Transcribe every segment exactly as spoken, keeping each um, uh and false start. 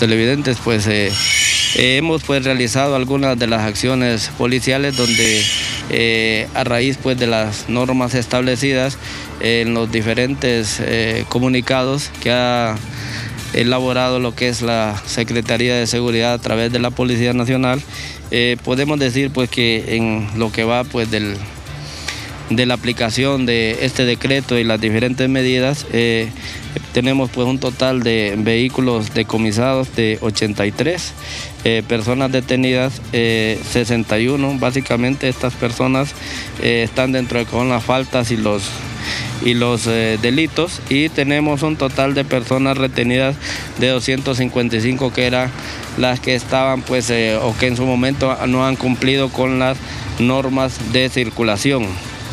televidentes, pues eh, eh, hemos pues realizado algunas de las acciones policiales donde eh, a raíz pues de las normas establecidas en los diferentes eh, comunicados que ha elaborado lo que es la Secretaría de Seguridad a través de la Policía Nacional, eh, podemos decir pues que en lo que va pues del, de la aplicación de este decreto y las diferentes medidas, eh, tenemos pues un total de vehículos decomisados de ochenta y tres, eh, personas detenidas eh, sesenta y uno. Básicamente estas personas eh, están dentro de con las faltas y los y los eh, delitos, y tenemos un total de personas retenidas de doscientos cincuenta y cinco, que eran las que estaban pues eh, o que en su momento no han cumplido con las normas de circulación.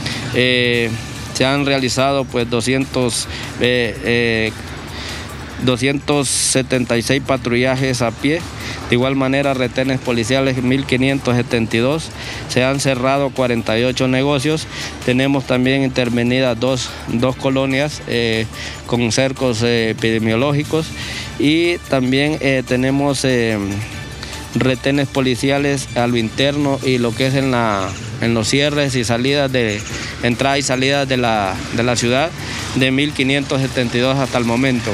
Eh, se han realizado pues doscientos, eh, eh, doscientos setenta y seis patrullajes a pie. De igual manera, retenes policiales mil quinientos setenta y dos, se han cerrado cuarenta y ocho negocios, tenemos también intervenidas dos, dos colonias eh, con cercos eh, epidemiológicos, y también eh, tenemos eh, retenes policiales a lo interno y lo que es en, la, en los cierres y salidas de entrada y salida de la, de la ciudad, de mil quinientos setenta y dos hasta el momento.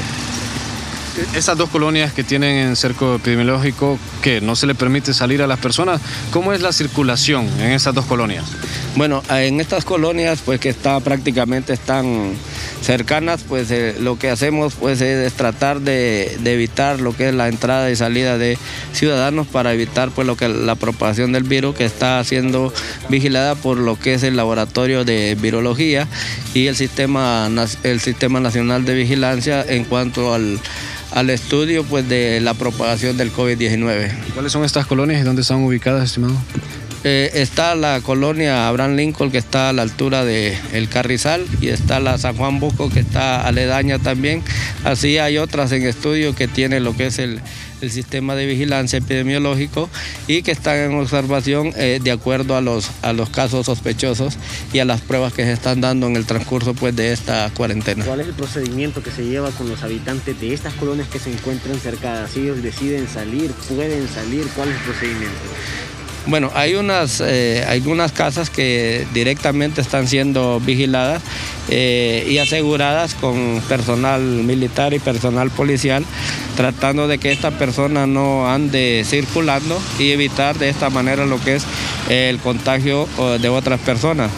Esas dos colonias que tienen en cerco epidemiológico, que no se le permite salir a las personas, ¿cómo es la circulación en esas dos colonias? Bueno, en estas colonias pues que está, prácticamente están cercanas, pues eh, lo que hacemos pues es tratar de, de evitar lo que es la entrada y salida de ciudadanos para evitar pues lo que la propagación del virus, que está siendo vigilada por lo que es el laboratorio de virología y el sistema, el sistema nacional de vigilancia en cuanto al al estudio pues de la propagación del COVID diecinueve. ¿Cuáles son estas colonias y dónde están ubicadas, estimado? Eh, está la colonia Abraham Lincoln, que está a la altura de El Carrizal, y está la San Juan Bosco, que está aledaña también. Así hay otras en estudio que tienen lo que es el, el sistema de vigilancia epidemiológico y que están en observación eh, de acuerdo a los, a los casos sospechosos y a las pruebas que se están dando en el transcurso pues, de esta cuarentena. ¿Cuál es el procedimiento que se lleva con los habitantes de estas colonias que se encuentran cercadas? Si ellos deciden salir, pueden salir, ¿cuál es el procedimiento? Bueno, hay unas, eh, algunas casas que directamente están siendo vigiladas eh, y aseguradas con personal militar y personal policial, tratando de que esta persona no ande circulando y evitar de esta manera lo que es eh, el contagio de otras personas.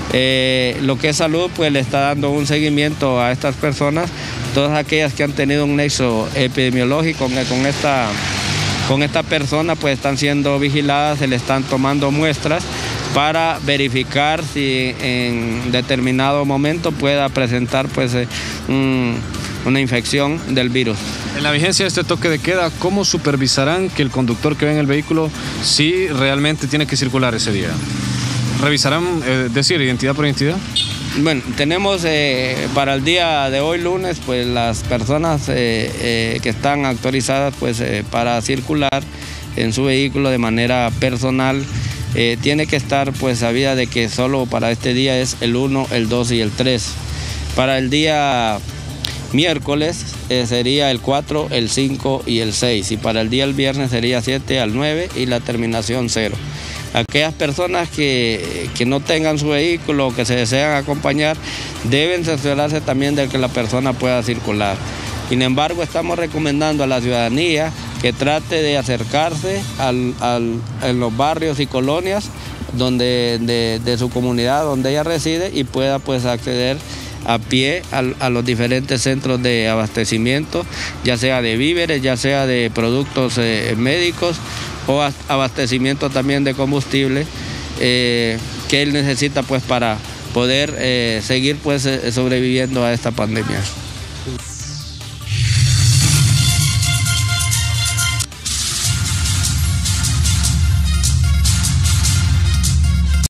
Eh, lo que es salud pues le está dando un seguimiento a estas personas, todas aquellas que han tenido un nexo epidemiológico con, con esta... Con esta persona pues están siendo vigiladas, se le están tomando muestras para verificar si en determinado momento pueda presentar pues un, una infección del virus. En la vigencia de este toque de queda, ¿cómo supervisarán que el conductor que ve en el vehículo sí realmente tiene que circular ese día? ¿Revisarán, es eh, decir, identidad por identidad? Bueno, tenemos eh, para el día de hoy lunes pues las personas eh, eh, que están autorizadas pues eh, para circular en su vehículo de manera personal, eh, tiene que estar pues sabida de que solo para este día es el uno, el dos y el tres. Para el día miércoles eh, sería el cuatro, el cinco y el seis, y para el día el viernes sería siete al nueve y la terminación cero. Aquellas personas que, que no tengan su vehículo o que se desean acompañar deben cerciorarse también de que la persona pueda circular. Sin embargo, estamos recomendando a la ciudadanía que trate de acercarse al, al, en los barrios y colonias donde, de, de su comunidad donde ella reside y pueda pues acceder a pie a, a los diferentes centros de abastecimiento, ya sea de víveres, ya sea de productos eh, médicos, o abastecimiento también de combustible eh, que él necesita pues para poder eh, seguir pues sobreviviendo a esta pandemia.